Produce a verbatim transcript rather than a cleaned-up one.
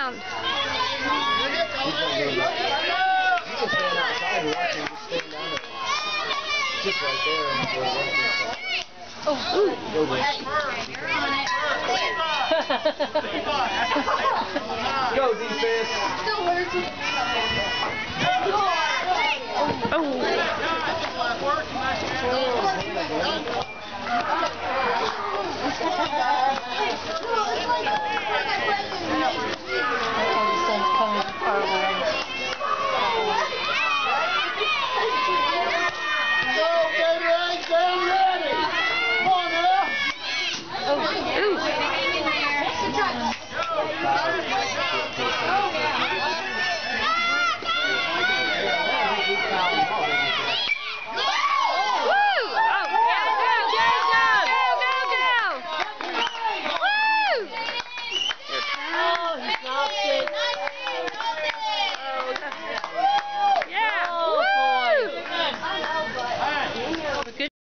down. You can stand outside and watch him just stand down there. Just right there. Oh, ooh. Go, defense. Still hurts. Oh.